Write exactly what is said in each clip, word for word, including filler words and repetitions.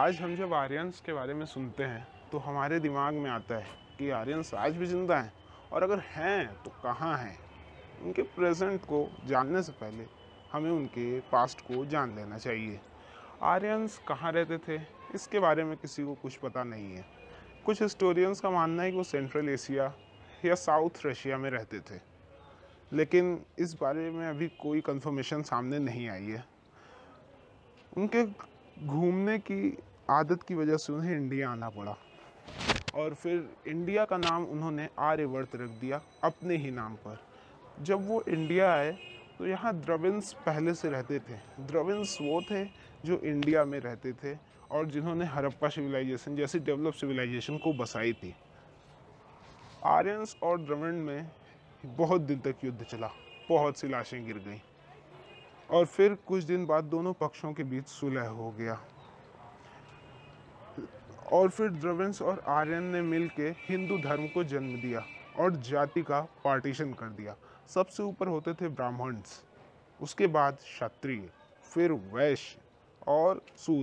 आज हम जब आर्यंस के बारे में सुनते हैं तो हमारे दिमाग में आता है कि आर्यंस आज भी ज़िंदा हैं, और अगर हैं तो कहाँ हैं। उनके प्रेजेंट को जानने से पहले हमें उनके पास्ट को जान लेना चाहिए। आर्यंस कहाँ रहते थे, इसके बारे में किसी को कुछ पता नहीं है। कुछ हिस्टोरियंस का मानना है कि वो सेंट्रल एशिया या साउथ रशिया में रहते थे, लेकिन इस बारे में अभी कोई कंफर्मेशन सामने नहीं आई है। उनके घूमने की आदत की वजह से उन्हें इंडिया आना पड़ा, और फिर इंडिया का नाम उन्होंने आर्यवर्त रख दिया अपने ही नाम पर। जब वो इंडिया आए तो यहाँ द्रविड्स पहले से रहते थे। द्रविड्स वो थे जो इंडिया में रहते थे और जिन्होंने हड़प्पा सिविलाइजेशन जैसी डेवलप सिविलाइजेशन को बसाई थी। आर्यंस और द्रविड में बहुत दिन तक युद्ध चला, बहुत सी लाशें गिर गईं, और फिर कुछ दिन बाद दोनों पक्षों के बीच सुलह हो गया, और फिर द्रविड्स और आर्यन ने मिलकर हिंदू धर्म को जन्म दिया और जाति का पार्टीशन कर दिया। सबसे ऊपर होते थे ब्राह्मण्स, उसके बाद क्षत्रिय, फिर वैश्य और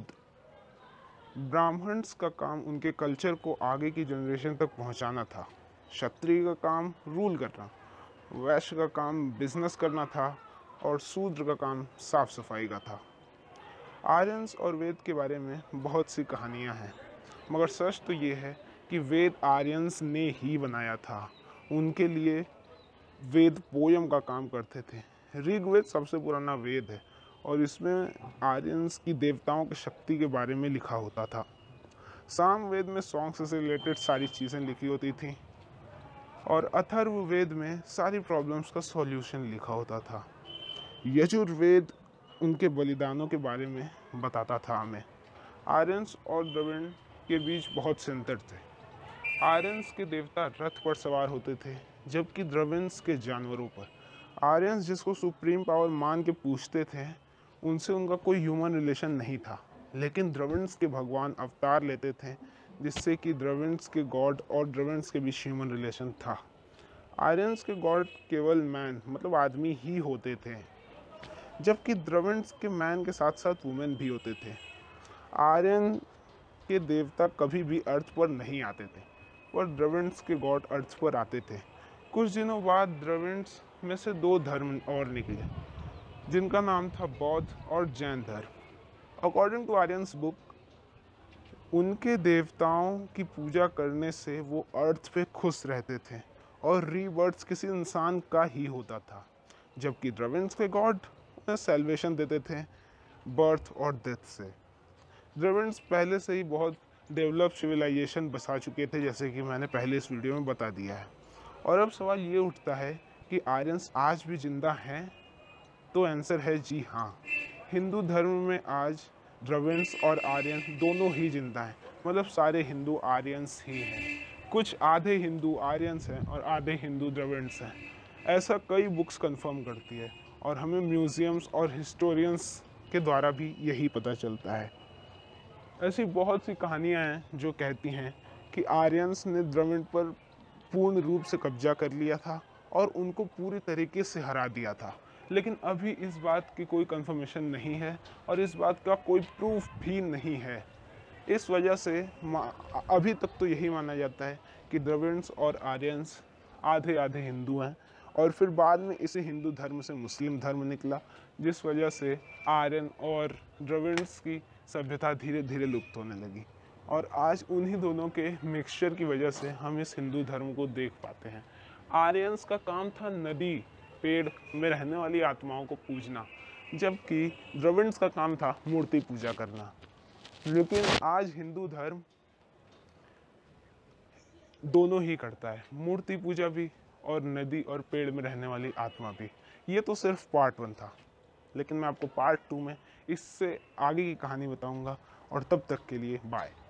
शूद्र। ब्राह्मण्स का काम उनके कल्चर को आगे की जनरेशन तक पहुंचाना था, क्षत्रिय का काम रूल करना, वैश्य का काम बिजनेस करना था, और शूद्र का काम साफ सफाई का था। आर्यंस और वेद के बारे में बहुत सी कहानियां हैं, मगर सच तो ये है कि वेद आर्यंस ने ही बनाया था। उनके लिए वेद पोयम का काम करते थे। ऋग्वेद सबसे पुराना वेद है और इसमें आर्यंस की देवताओं की शक्ति के बारे में लिखा होता था। सामवेद में सॉन्ग्स से रिलेटेड सारी चीज़ें लिखी होती थी, और अथर्ववेद में सारी प्रॉब्लम्स का सॉल्यूशन लिखा होता था। यजुर्वेद उनके बलिदानों के बारे में बताता था हमें। आर्यंस और द्रविड़ के बीच बहुत से अंतर थे। आर्यंस के देवता रथ पर सवार होते थे, जबकि द्रविड्स के जानवरों पर। आर्यंस जिसको सुप्रीम पावर मान के पूछते थे, उनसे उनका कोई ह्यूमन रिलेशन नहीं था, लेकिन द्रविड्स के भगवान अवतार लेते थे, जिससे कि द्रविड्स के गॉड और द्रविड्स के बीच ह्यूमन रिलेशन था। आर्यंस के गॉड केवल मैन मतलब आदमी ही होते थे, जबकि द्रविड्स के मैन के साथ साथ वुमेन भी होते थे। आर्यन के देवता कभी भी अर्थ पर नहीं आते थे, पर द्रविड्स के गॉड अर्थ पर आते थे। कुछ दिनों बाद द्रविड्स में से दो धर्म और निकले, जिनका नाम था बौद्ध और जैन धर्म। अकॉर्डिंग टू आर्यंस बुक, उनके देवताओं की पूजा करने से वो अर्थ पे खुश रहते थे और रीबर्थ किसी इंसान का ही होता था, जबकि द्रविड्स के गॉड उन्हें सेल्वेशन देते थे बर्थ और डेथ से। द्रविड्स पहले से ही बहुत डेवलप सिविलाइजेशन बसा चुके थे, जैसे कि मैंने पहले इस वीडियो में बता दिया है। और अब सवाल ये उठता है कि आर्यंस आज भी जिंदा हैं? तो आंसर है जी हाँ। हिंदू धर्म में आज द्रविड्स और आर्यन दोनों ही जिंदा हैं, मतलब सारे हिंदू आर्यंस ही हैं। कुछ आधे हिंदू आर्यंस हैं और आधे हिंदू द्रविड्स हैं, ऐसा कई बुक्स कंफर्म करती है, और हमें म्यूजियम्स और हिस्टोरियंस के द्वारा भी यही पता चलता है। ऐसी बहुत सी कहानियाँ हैं जो कहती हैं कि आर्यंस ने द्रविड़ पर पूर्ण रूप से कब्जा कर लिया था और उनको पूरी तरीके से हरा दिया था, लेकिन अभी इस बात की कोई कंफर्मेशन नहीं है और इस बात का कोई प्रूफ भी नहीं है। इस वजह से अभी तक तो यही माना जाता है कि द्रविड्स और आर्यंस आधे आधे हिंदू हैं, और फिर बाद में इसी हिंदू धर्म से मुस्लिम धर्म निकला, जिस वजह से आर्यन और द्रविड्स की सभ्यता धीरे धीरे लुप्त होने लगी, और आज उन्हीं दोनों के मिक्सचर की वजह से हम इस हिंदू धर्म को देख पाते हैं। आर्यंस का काम था नदी पेड़ में रहने वाली आत्माओं को पूजना, जबकि द्रविड्स का काम था मूर्ति पूजा करना। लेकिन आज हिंदू धर्म दोनों ही करता है, मूर्ति पूजा भी और नदी और पेड़ में रहने वाली आत्मा भी। ये तो सिर्फ पार्ट वन था, लेकिन मैं आपको पार्ट टू में इससे आगे की कहानी बताऊंगा, और तब तक के लिए बाय।